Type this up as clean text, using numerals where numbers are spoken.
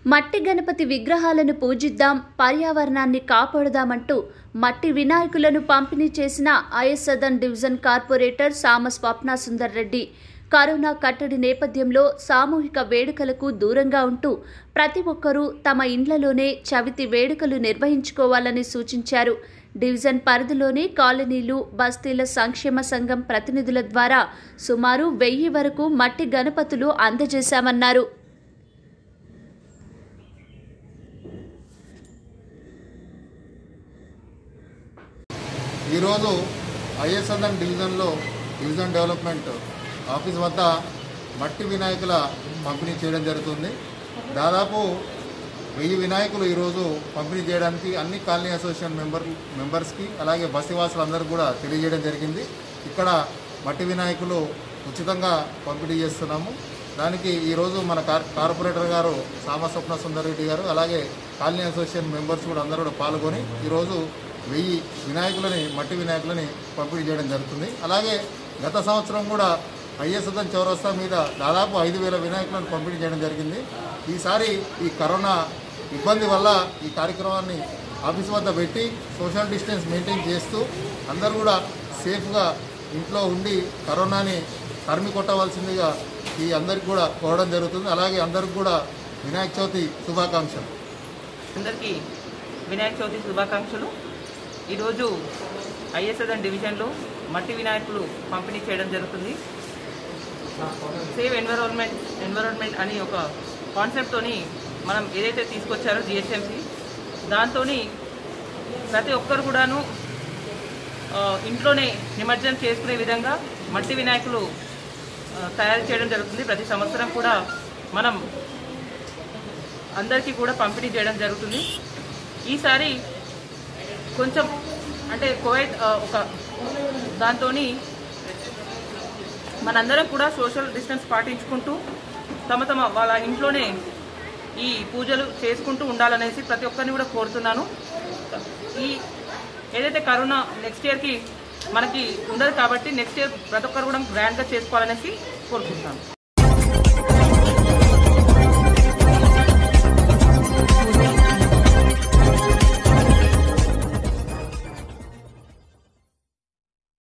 మట్టి గణపతి విగ్రహాలను పూజిద్దాం, పర్యావరణాన్ని కాపాడుదామంటూ మట్టి వినాయకులను పంపిణీ చేసిన ఐఎస్-సదర్న్ డివిజన్ కార్పొరేటర్ సామ స్వప్న సుందర్ రెడ్డి కరోనా కట్టడి నేపథ్యంలో సామూహిక వేడుకలకు దూరంగా ఉంటూ ప్రతి ఒక్కరూ తమ ఇండ్లలోనే చవితి వేడుకలు నిర్వహించుకోవాలని సూచించారు. డివిజన్ పరిధిలోని కాలనీలు, బస్తీల సంక్షేమ సంఘం ప్రతినిధుల ద్వారా సుమారు 1000 వరకు మట్టి గణపతులు అందజేశామన్నారు. ఈరోజు ఐఎస్-సదర్న్ డివిజన్లో డివిజన్ డెవలప్మెంట్ ఆఫీస్ వద్ద మట్టి వినాయకుల పంపిణీ చేయడం జరుగుతుంది. దాదాపు 1000 వినాయకులు ఈరోజు పంపిణీ చేయడానికి అన్ని కాలనీ అసోసియేషన్ మెంబర్స్కి అలాగే బస్తీవాసులందరూ కూడా తెలియజేయడం జరిగింది. ఇక్కడ మట్టి వినాయకులు ఉచితంగా పంపిణీ చేస్తున్నాము. దానికి ఈరోజు మన కార్పొరేటర్ గారు సామ స్వప్న సుందర్ రెడ్డి గారు అలాగే కాలనీ అసోసియేషన్ మెంబర్స్ కూడా అందరూ కూడా పాల్గొని ఈరోజు 1000 వినాయకులని మట్టి వినాయకులని పంపిణీ చేయడం జరుగుతుంది. అలాగే గత సంవత్సరం కూడా ఐఎస్-సదర్న్ చౌరస్తా మీద దాదాపు 5000 వినాయకులను పంపిణీ చేయడం జరిగింది. ఈసారి ఈ కరోనా ఇబ్బంది వల్ల ఈ కార్యక్రమాన్ని ఆఫీస్ వద్ద పెట్టి సోషల్ డిస్టెన్స్ మెయింటైన్ చేస్తూ అందరూ కూడా సేఫ్గా ఇంట్లో ఉండి కరోనాని తరిమి కొట్టవలసిందిగా ఈ అందరికి కూడా కోరడం జరుగుతుంది. అలాగే అందరికి కూడా వినాయక చవితి శుభాకాంక్షలు. అందరికీ వినాయక చవితి శుభాకాంక్షలు. ఈరోజు ఐఎస్-సదర్న్ డివిజన్లో మట్టి వినాయకులు పంపిణీ చేయడం జరుగుతుంది. సేవ్ ఎన్విరాన్మెంట్ అని ఒక కాన్సెప్ట్తోని మనం ఏదైతే తీసుకొచ్చారో జిహెచ్ఎంసీ, దాంతో ప్రతి ఒక్కరు కూడాను ఇంట్లోనే నిమజ్జనం చేసుకునే విధంగా మట్టి వినాయకులు తయారు చేయడం జరుగుతుంది. ప్రతి సంవత్సరం కూడా మనం అందరికీ కూడా పంపిణీ చేయడం జరుగుతుంది. ఈసారి కొంచెం అంటే కోవిడ్ ఒక దాంతో మనందరం కూడా సోషల్ డిస్టెన్స్ పాటించుకుంటూ తమ వాళ్ళ ఇంట్లోనే ఈ పూజలు చేసుకుంటూ ఉండాలనేసి ప్రతి ఒక్కరిని కూడా కోరుతున్నాను. ఈ ఏదైతే కరోనా నెక్స్ట్ ఇయర్కి మనకి ఉండదు కాబట్టి నెక్స్ట్ ఇయర్ ప్రతి ఒక్కరు కూడా గ్రాండ్గా చేసుకోవాలనేసి కోరుకుంటున్నాను.